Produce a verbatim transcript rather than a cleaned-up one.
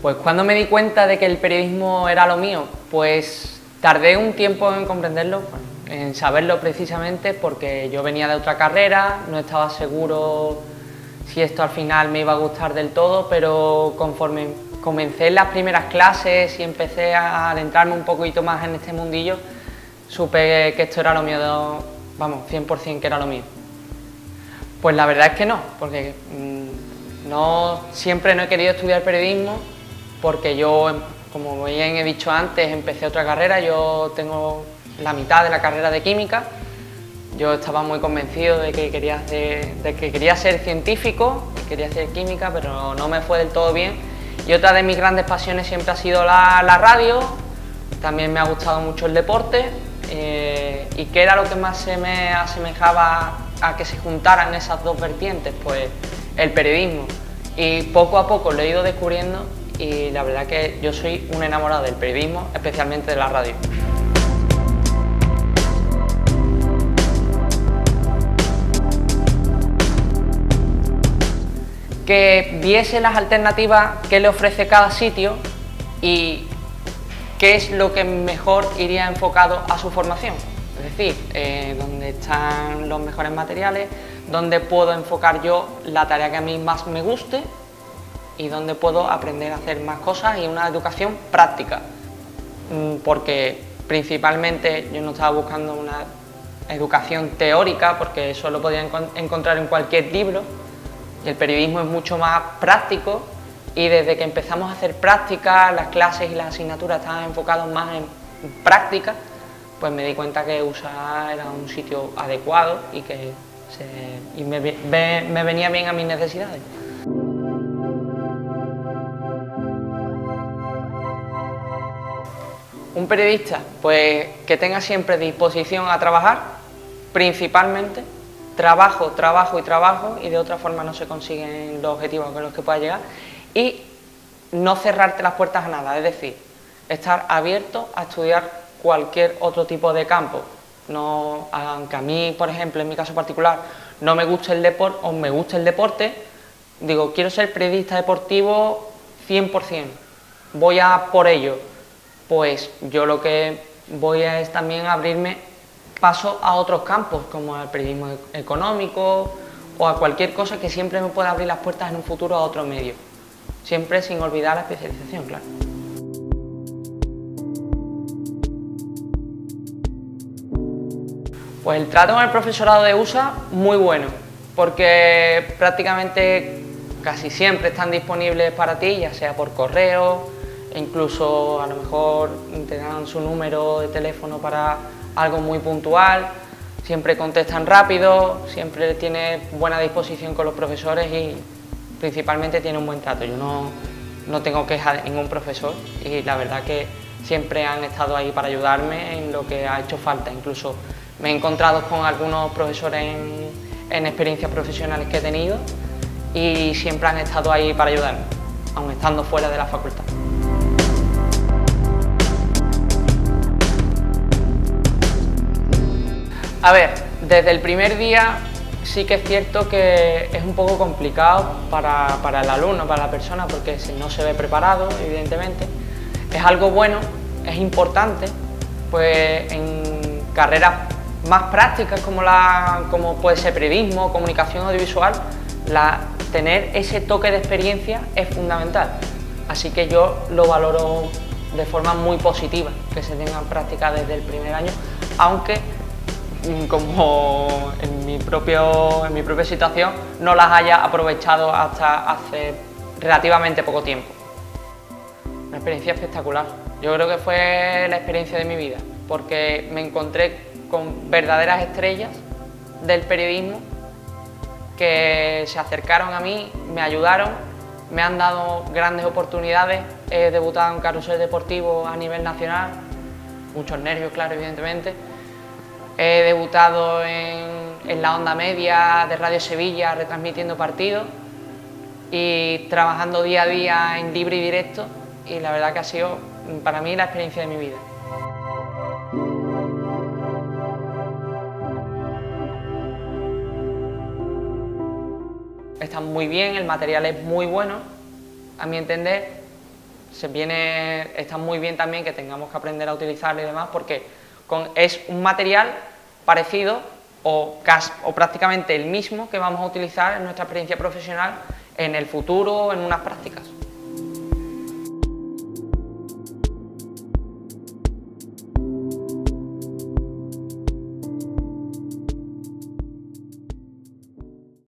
Pues cuando me di cuenta de que el periodismo era lo mío, pues tardé un tiempo en comprenderlo, en saberlo precisamente porque yo venía de otra carrera, no estaba seguro si esto al final me iba a gustar del todo, pero conforme comencé en las primeras clases y empecé a adentrarme un poquito más en este mundillo, supe que esto era lo mío, de, vamos, cien por cien que era lo mío. Pues la verdad es que no, porque mmm, no, siempre no he querido estudiar periodismo, porque yo, como bien he dicho antes, empecé otra carrera, yo tengo la mitad de la carrera de química, yo estaba muy convencido de que quería, hacer, de que quería ser científico, que quería hacer química, pero no me fue del todo bien. Y otra de mis grandes pasiones siempre ha sido la, la radio, también me ha gustado mucho el deporte, eh, y ¿qué era lo que más se me asemejaba a que se juntaran esas dos vertientes? Pues el periodismo. Y poco a poco lo he ido descubriendo y la verdad que yo soy un enamorado del periodismo, especialmente de la radio. Que viese las alternativas que le ofrece cada sitio y qué es lo que mejor iría enfocado a su formación. Es decir, eh, dónde están los mejores materiales, dónde puedo enfocar yo la tarea que a mí más me guste y dónde puedo aprender a hacer más cosas y una educación práctica. Porque principalmente yo no estaba buscando una educación teórica, porque eso lo podía encontrar en cualquier libro, y el periodismo es mucho más práctico, y desde que empezamos a hacer prácticas, las clases y las asignaturas estaban enfocadas más en práctica, pues me di cuenta que U S A era un sitio adecuado y que se, y me, me, me venía bien a mis necesidades. Un periodista, pues que tenga siempre disposición a trabajar, principalmente, trabajo, trabajo y trabajo, y de otra forma no se consiguen los objetivos con los que pueda llegar, y no cerrarte las puertas a nada, es decir, estar abierto a estudiar cualquier otro tipo de campo. No, aunque a mí, por ejemplo, en mi caso particular, no me gusta el deporte o me gusta el deporte, digo, quiero ser periodista deportivo cien por cien, voy a por ello. Pues yo lo que voy a es también abrirme paso a otros campos, como al periodismo económico o a cualquier cosa que siempre me pueda abrir las puertas en un futuro a otro medio. Siempre sin olvidar la especialización, claro. Pues el trato con el profesorado de U S A, muy bueno, porque prácticamente casi siempre están disponibles para ti, ya sea por correo, e incluso a lo mejor te dan su número de teléfono para algo muy puntual, siempre contestan rápido, siempre tiene buena disposición con los profesores y principalmente tiene un buen trato. Yo no, no tengo queja de ningún profesor y la verdad que siempre han estado ahí para ayudarme en lo que ha hecho falta. Incluso me he encontrado con algunos profesores en, en experiencias profesionales que he tenido y siempre han estado ahí para ayudarme, aun estando fuera de la facultad. A ver, desde el primer día sí que es cierto que es un poco complicado para, para el alumno, para la persona, porque si no se ve preparado, evidentemente. Es algo bueno, es importante, pues en carreras más prácticas como, la, como puede ser periodismo, comunicación audiovisual, la, tener ese toque de experiencia es fundamental. Así que yo lo valoro de forma muy positiva, que se tengan prácticas desde el primer año, aunque como en mi, propio, en mi propia situación no las haya aprovechado hasta hace relativamente poco tiempo. Una experiencia espectacular. Yo creo que fue la experiencia de mi vida, porque me encontré con verdaderas estrellas del periodismo que se acercaron a mí, me ayudaron, me han dado grandes oportunidades. He debutado en carrusel deportivo a nivel nacional, muchos nervios, claro, evidentemente. He debutado en, en la onda media de Radio Sevilla retransmitiendo partidos y trabajando día a día en libre y directo, y la verdad que ha sido para mí la experiencia de mi vida. Está muy bien, el material es muy bueno, a mi entender, se viene, está muy bien también que tengamos que aprender a utilizarlo y demás, porque con, es un material parecido o, casi, o prácticamente el mismo que vamos a utilizar en nuestra experiencia profesional en el futuro o en unas prácticas.